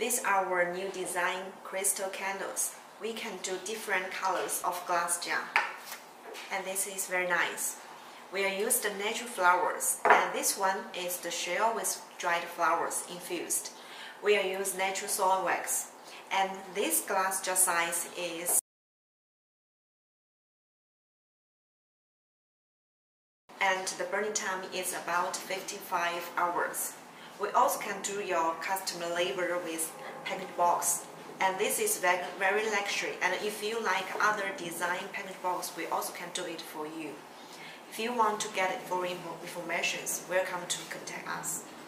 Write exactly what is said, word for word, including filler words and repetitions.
These are our new design crystal candles. We can do different colors of glass jar. And this is very nice. We are used the natural flowers, and this one is the shell with dried flowers infused. We are use natural soil wax, and this glass jar size is and the burning time is about fifty-five hours. We also can do your customer labor with package box, and this is very, very luxury. And if you like other design package box, we also can do it for you. If you want to get it for information, welcome to contact us.